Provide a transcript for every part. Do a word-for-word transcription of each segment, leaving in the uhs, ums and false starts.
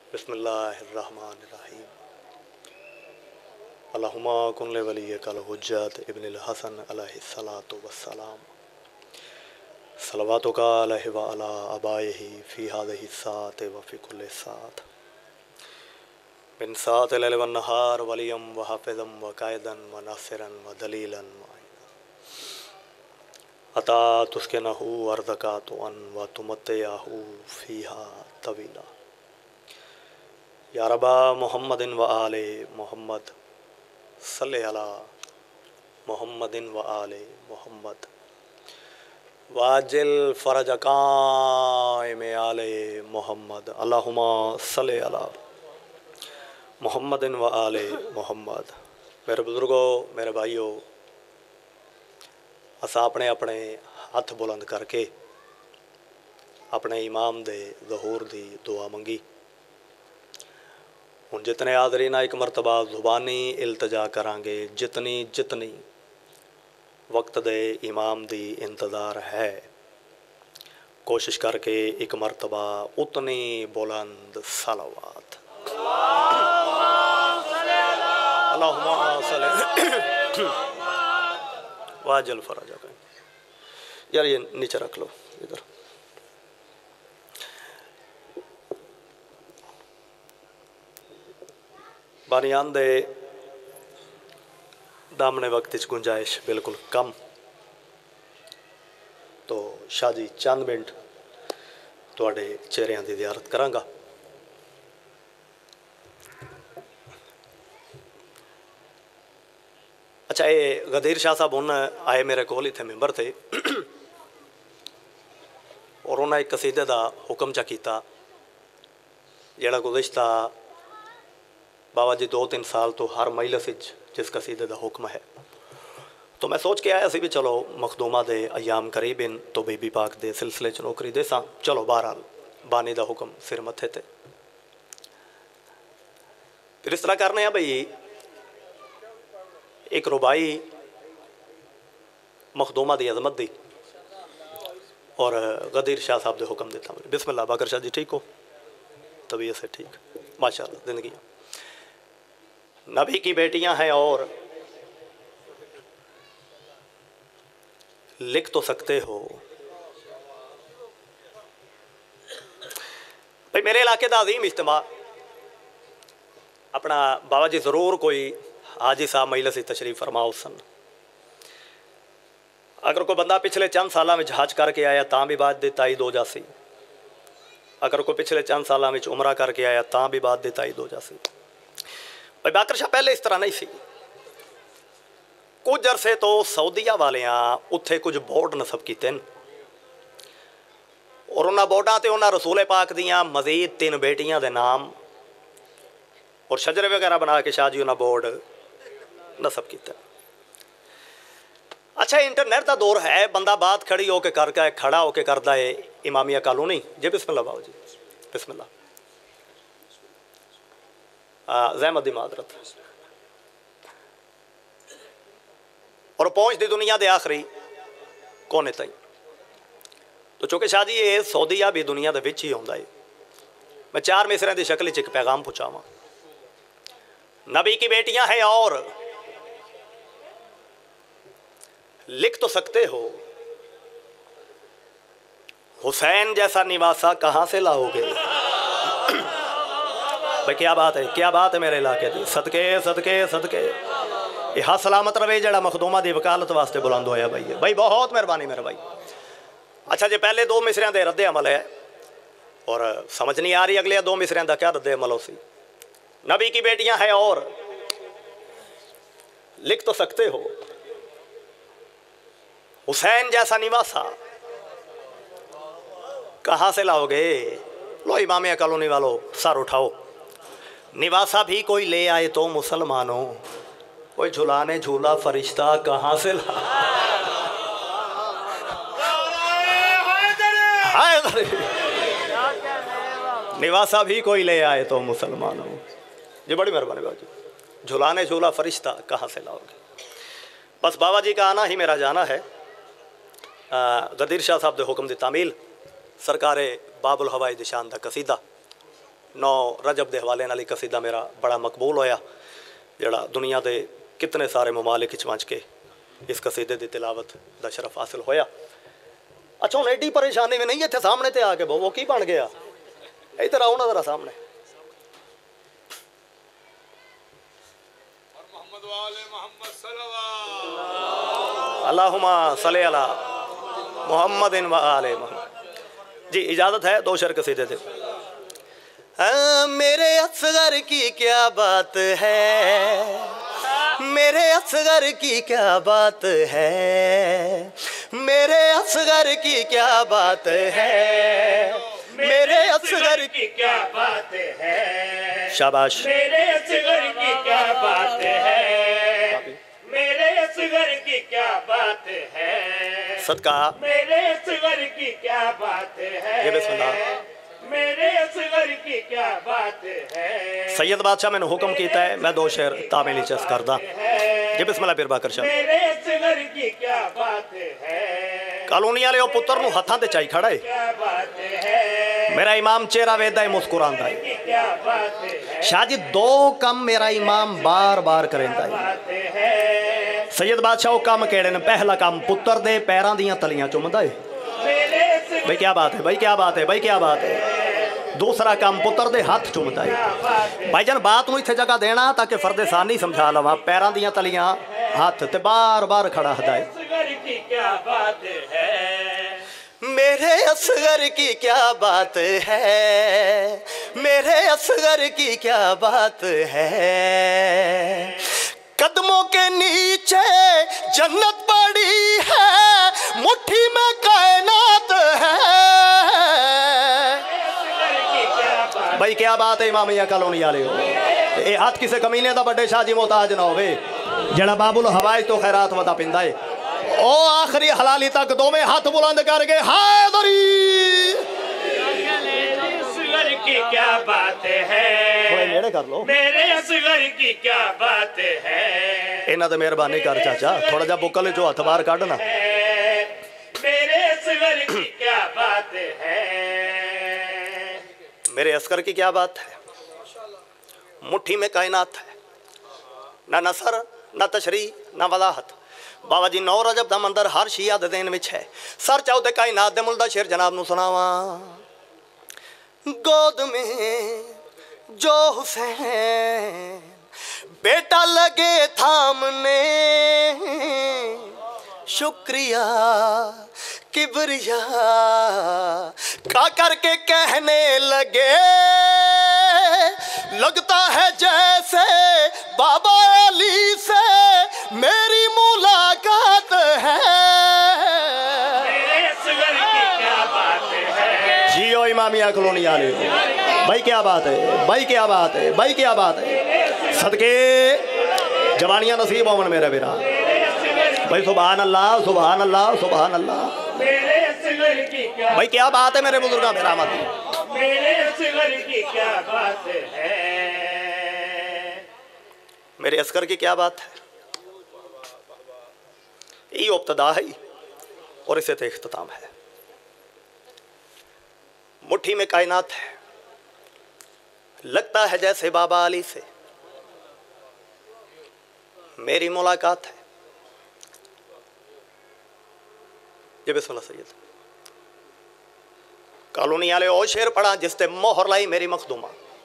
बिस्मिल्लाहिर्रहमानिर्रहीम। अल्लाहुम्मा कुन लि वलिय्यिकल हुज्जत इब्निल हसन अलैहिस्सलातु वस्सलाम। सलवातुका अलैहि व अला अबाइहि फ़ी हाज़िहि साअति व फ़ी कुल्लि साअत। मिन साअतिल लैलि वन नहार वलियम व हाफ़िज़म व काइदन व नासिरन व दलीलन मुईना। अता तुस्किनहु अर्ज़क़ातुअन व तुमत्तिअहु फ़ीहा तवीला। या रब्बा मुहम्मदिन व आले मुहम्मद सल्लि अला मुहम्मदिन व आले मुहम्मद वाजिल फ़रज काइम आले मुहम्मद। अल्लाहुम्मा सल्लि अला मुहम्मदिन व आले मुहम्मद। मेरे बुजुर्गों, मेरे भाइयों, असा अपने अपने हथ बुलंद करके अपने इमाम दे ज़हूर दी दुआ मंगी। हुण जितने हाज़रीन एक मरतबा ज़ुबानी इल्तजा करांगे, जितनी जितनी वक्त दे इमाम दी इंतज़ार है, कोशिश करके एक मरतबा उतनी बुलंद सलावत अल्लाहुम्मा सल्लि वाजिल फ़रजक। यार ये नीचे रख लो इधर। बानियान दे दामने वक्त गुंजाइश बिल्कुल कम, तो शाह जी चंद मिनट तुहाडे चेहरिਆਂ की ज़ियारत करांगा। अच्छा, ये गदीर शाह साहब हुन आए मेरे कोल इत्थे मैंबर थे और उन्हें एक कसीदे का हुक्म चा किया जिहड़ा गुज़िश्ता बाबा जी दो तीन साल तो हर मजलिस जिस कसीदे का हुक्म है, तो मैं सोच के आया सी भी चलो मखदूमा दे अयाम करीब इन तो बीबी पाक दे सिलसिले च नौकरी दे सा। चलो बहरहाल बानी का हुक्म सिर मत्थे ते। फिर इस तरह करने हैं बई एक रुबाई मखदूमा की अजमत दी और गदीर शाह साहब के हुक्म देता। बिस्मिल्लाह। बाकर शाह जी ठीक हो? तबीयत से ठीक? माशाअल्लाह। जिंदगी नबी की बेटियां हैं और लिख तो सकते हो। भाई मेरे इलाके का अजीम इज्तिमा अपना बाबा जी जरूर कोई हाजी साहब मजलिस तशरीफ फरमाओ सन। अगर कोई बंदा पिछले चंद सालों में हज करके आया तां भी बात दे ताईद हो जासी। अगर कोई पिछले चंद सालों में उमरा करके आया तां भी बात दे ताईद हो जासी। भाई बाकर शाह पहले इस तरह नहीं सी। कुछ अरसे तो सऊदीया वालियां उत्थे कुछ बोर्ड नसब किते और उन्होंने बोर्डा ते उन्होंने रसूले पाक दियां मजीद तीन बेटियां दे नाम और शजरे वगैरह बना के शाह जी उन्होंने बोर्ड नसब किया। अच्छा, इंटरनेट का दौर है, बंदा बात खड़ी होके करके खड़ा होके करता है इमामिया कॉलोनी जी। बिस्मिल्लाह बाबू जी, बिस्मिल्लाह। ज़हमत दी मादरत और पहुँच दी दुनिया के आखिरी कोने ताई। तो चूँकि शाह जी ये सऊदीया भी दुनिया के विच ही होंदा है, मैं चार मिसरियां की शक्ल च एक पैगाम पहुँचावा। नबी की बेटियां हैं और लिख तो सकते हो, हुसैन जैसा निवासा कहाँ से लाओगे। भाई क्या बात है, क्या बात है मेरे इलाके की। सदके सदके सदके ये हाथ सलामत रवे जड़ा मखदूमा की वकालत वास्ते बुलंद होया भाई। भाई बहुत मेहरबानी मेरे भाई। अच्छा जी, पहले दो मिसरियां दे रद्द अमल है और समझ नहीं आ रही अगले दो मिसरियां का क्या रद्द अमल हो सी। नबी की बेटियां हैं और लिख तो सकते हो, हुसैन जैसा निवासा कहाँ से लाओगे। लो इमामिया कॉलोनी वालों सर उठाओ। निवासा भी कोई ले आए तो मुसलमानों, कोई झुलाने झूला फरिश्ता कहाँ से ला। निवासा भी कोई ले आए तो मुसलमानों जी। बड़ी मेहरबानी बाबा जी। झुलाने झूला फरिश्ता कहाँ से लाओगे। बस बाबा जी का आना ही मेरा जाना है। गदीर शाह साहब के हुक्म की तामील सरकारे बाबुल हवाई दिशान का कसीदा नौ रजब के हवाले नाल कसीदा मेरा बड़ा मकबूल होया, जिहड़ा दुनिया के कितने सारे ममालिक पहुँच के इस कसीदे की तिलावत का शरफ हासिल होया। अच्छा हुण एडी परेशानी भी नहीं, इत्थे सामने ते आके वो की बन गया, इधर आओ ना जरा सामने। अल्लाहुम्मा सल्ली अला मुहम्मदिन व आले मुहम्मद। जी इजाज़त है दो शेर कसीदे थे। हाँ, मेरे असगर की क्या बात है, मेरे असगर की क्या बात है, मेरे असगर की क्या बात है, मेरे असगर की क्या बात है, शाबाश, मेरे असगर की क्या बात है, मेरे असगर की क्या बात है, सदका मेरे असगर की क्या बात है, ये बिस्मिल्लाह, मेरे असगर की क्या बात है। सैयद बादशाह मैंने हुक्म किया है मैं दो शेर तामीली चस करदा। जी बिस्मिल्लाह फिर बाकर शाह। मेरे असगर की क्या बात है, कॉलोनी वाले पुत्र नूं हत्थां ते चाई खड़ा है, क्या बात है, मेरा इमाम चेहरा वेदा है मुस्कुरांदा है। क्या बात है, शाह जी दो कम मेरा इमाम बार बार करेंदा है। बात है, सैयद बादशाह वो कम केड़े ने, पहला कम पुत्र दे पैरां दियां तलियां चुमदा है। मेरे असगर भाई क्या बात है, भाई क्या बात है, भाई क्या बात है। दूसरा काम पुत्र दे हाथ चुमदा है। भाईजान बात नूं इत्थे जगह देना ताकि फर्दे सानी समझा लवां। पैरां दियां तलियां हाथ ते बार बार खड़ा हदा है। असगर की क्या बात है, मेरे असगर की क्या बात है, मेरे असगर की क्या बात है, कदमों के नीचे जन्नत पड़ी है, मुट्ठी में कायनात है। भाई क्या बात है इमामिया कॉलोनी वाले हो, ये हाथ किसी कमीने का बड़े शाह जी मोहताज ना होवे जड़ा बाबुल हवाज तो खैरात वदा पिंदा है। ओ आखिरी हलाली तक दोवें हाथ बुलंद करके हैदरी। असगर की क्या बात है, थोड़े नेड़े कर लो, मेरे असगर की क्या बात है, इन्हां ते मेहरबानी कर चाचा, थोड़ा जा बुकल जो हथ बाहर काटना। मेरे असगर की क्या बात है, मेरे अस्कर की क्या बात है, मुट्ठी में कायनात है, ना नसर ना तशरी ना वजाहत। बाबा जी नौ रजब दा मंदिर हर शिया दे दिन विच है। सर चाहो ते कायनात दे मुल्क दा शेर जनाब नू सुनावा। गोद में जो हुसैन बेटा लगे थामने, शुक्रिया किबरिया का करके कहने लगे, लगता है जैसे बाबा अली से मेरी मुलाकात है। मेरे असगर की क्या बात है, जियो इमामिया कॉलोनी वाले, भाई क्या बात है, भाई क्या बात है, भाई क्या बात है। सदके जवानियां नसीब होवन मेरा बेरा, भाई सुभान अल्लाह सुभान अल्लाह सुभान अल्लाह। मेरे असगर की क्या, भाई क्या बात है मेरे बुजुर्गा मेरा मत। मेरे असगर की क्या बात है, मेरे अस्कर की क्या बात है। ये इब्तिदा है और इसे तो इख्तिताम है। मुट्ठी में कायनात है, लगता है जैसे बाबा अली से मेरी मुलाकात है। ये बिस्मिल्लाह सैयद कॉलोनी वाले ओ शेर पढ़ा जिसते मोहर लाई मेरी मखदूमा।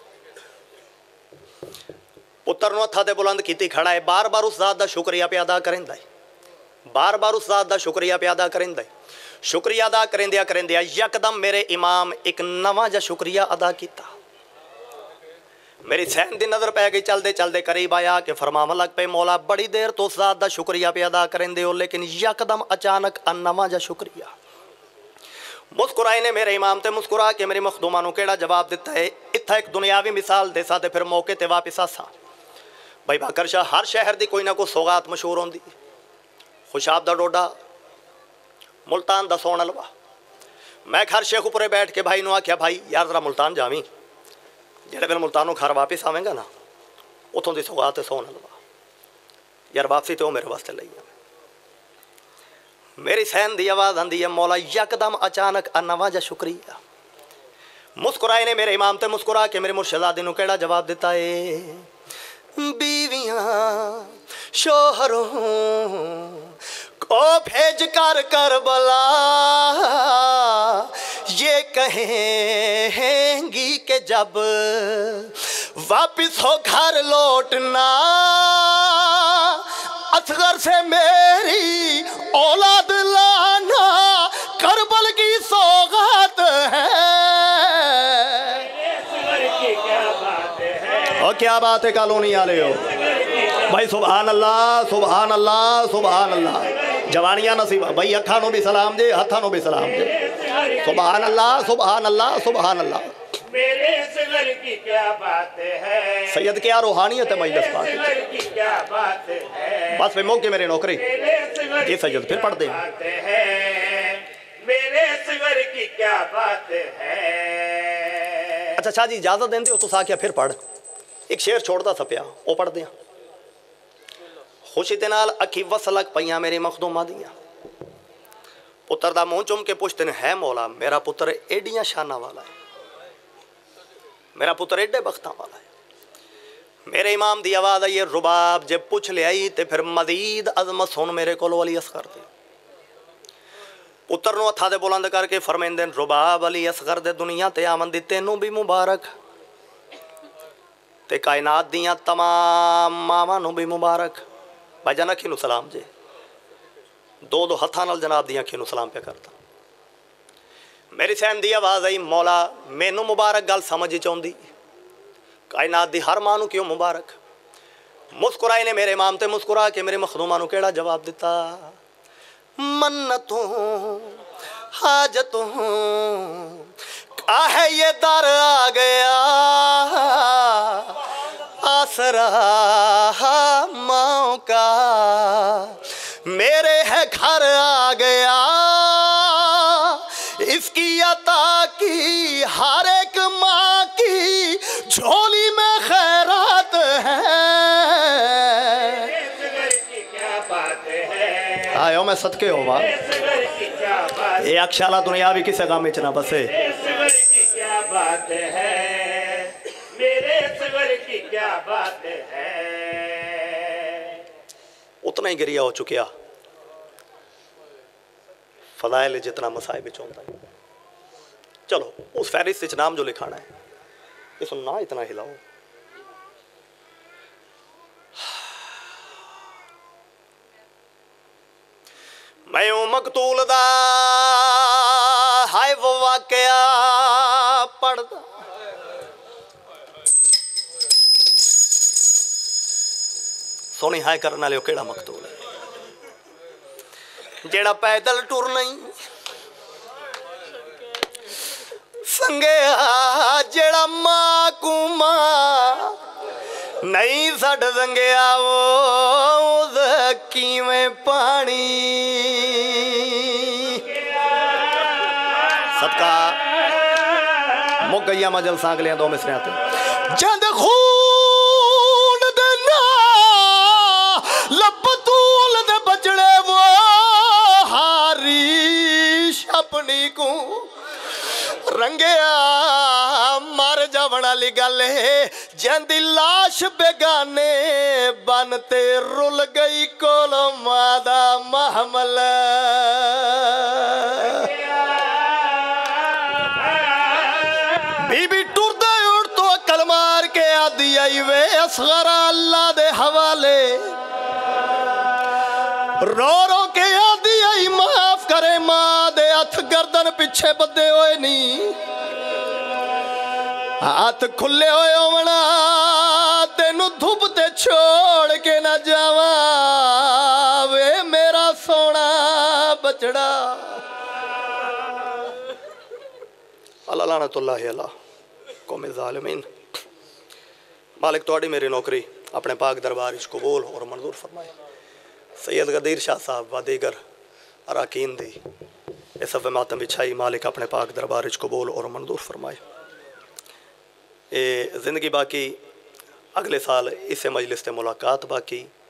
पुत्र नूं हत्थां ते बुलंद कीती खड़ा है, बार बार उस ज़ात दा शुक्रिया पे अदा करेंदा है, बार बार उस ज़ात दा शुक्रिया पे अदा करेंदा है। शुक्रिया अदा करेंदिया करेंदिया यकदम मेरे इमाम एक नवा जा शुक्रिया अदा किया। मेरी सैन दी नज़र पै गई, चलते चलते करीब आया कि फरमावन लग पे, मौला बड़ी देर तो उस ज़ात दा शुक्रिया पे अदा करेंदे हो, लेकिन यकदम अचानक नवा जा शुक्रिया। मुस्कुराए ने मेरे इमाम ते मुस्कुरा के मेरी मखदूमा नूं केड़ा जवाब दिता है। इत्था एक दुनियावी मिसाल देसा ते फिर मौके ते वापस आसा। भाई बाकर शाह हर शहर की कोई ना कोई सौगात मशहूर होंदी, खुशाब दा डोडा, मुल्तान दा सोन हलवा। मैं घर शेख उपरे बैठ के भाई नूं आख्या, भाई यार जरा मुल्तान जावी, जेड़े फिर मुल्तानों घर वापस आवेगा ना उतों की सौगात सोन हलवा यार, वापसी तो मेरे वास्ते लई आ। मेरी सैन की आवाज़ आती है, मौला यकदम अचानक नवा जा शुक्रिया। मुस्कुराए ने मेरे इमाम ते मुस्कुरा के मेरे मुर्शदादी नूं केड़ा जवाब दिता है, बीवियां शोहरों को भेज कर करबला ये कहेंगी कि जब वापिस हो घर लौटना असगर से मेरी औलाद लाना करबल की सौगात है। और क्या बात है कॉलोनी वाले हो भाई, सुभान अल्लाह सुभान अल्लाह सुभान अल्लाह। जवानियां नसीब भाई, अखा नो भी सलाम दे, हथा नो भी सलाम दे। सुभान अल्लाह सुभान अल्लाह सुभान अल्लाह। मेरे सगर की क्या बात है, सैयद क्या रूहानियत है मजलिस पाक की क्या बात है। बस पे मौके मेरे नौकरी जी सैयद फिर पढ़ दे। मेरे सगर की क्या बात है। अच्छा शाह जी इजाजत देंदे हो तो आख्या फिर पढ़, एक शेर छोड़ता सपिया वो पढ़ दिया। खुशी दे नाल अखी वसलक पईयां मेरी मखदूमा दियां, पुत्र दा मुंह चुम के पुछते है मौला मेरा पुत्र एडियां शाना वाला है, मेरा पुत्र एडे बख्तां वाला है। मेरे इमाम दी आवाज़ आई रुबाब जे पुछ ले आई तो फिर मजीद अजमत सुन मेरे को अली असगर दे। पुत्र नूं हत्थां दे बुलंद करके फरमाइंदे रुबाब अली असगर दे दुनिया ते आमन दी तैनूं भी मुबारक ते कायनात दियां तमाम मावां नूं भी मुबारक। भाईजान अखी नूं सलाम जे, दो दो हत्थां नाल जनाब दी अखी नूं सलाम पे करता। मेरी सैन दी आवाज़ आई मौला मैनू मुबारक गल समझ च आउंदी, कायनात दी हर मां नूं क्यों मुबारक। मुस्कुराए ने मेरे इमाम ते मुस्कुरा के मेरे मखदूमा नूं केड़ा जवाब दिता, मन्नतों हाजतों काहे ये दर आ गया, आसरा माओ का मेरे है घर आ गया। इसकी अता की हर एक माँ की झोली में खैरात है। आयो मैं सदके हो वाह, ये अक्षाला दुनिया भी किसे काम में बसे। क्या बात है मेरे सगर की क्या बात है। उतना ही गिरिया हो चुकिया फलाइल जितना मसाइब होता है। चलो उस फहरिस्त नाम जो लिखाना है इस ना इतना हिलाओ। मैं हूं मकतूल दा हाय वो वाकया पढ़दा, सोनी हाय करने वाले केड़ा मकतूल है जेड़ा पैदल टुर नहीं संगया, जेड़ा मां को मां नहीं सड़ संगया वो किवें पानी। सदका मुक गई मजल सांगलियां दो मिसरियां ते जंद खून दे ना लपतूल दे बजड़े वो हारिश अपनी को रंगया मर जावण वाली गल है। जंदी लाश बेगाने बनते रुल गई कोलो मादा महमल। बीबी टुरदे उड़ तो अकल मार के आदि आई वे असगरा अल्लाह दे हवाले, रो रो के आदि आई माफ करे मां दे हथ गर्दन पिछे बदे होए नहीं, हाथ खुले होए होवना तेनू धुप ते छोड़ के ना जावा वे मेरा सोना बचड़ा। अल्लाह लानतुल्लाह अला कौम ज़ालिमीन। मालिक तोड़ी मेरी नौकरी अपने पाक दरबार इच कबूल और मंजूर फरमाए। सैयद गदीर शाह साहब व दीगर अराकीन दी इस सफ़े मातम बिछाई मालिक अपने पाक दरबार इच कबूल और मंजूर फरमाए। ये ज़िंदगी बाकी अगले साल इस मजलिस से मुलाकात बाकी।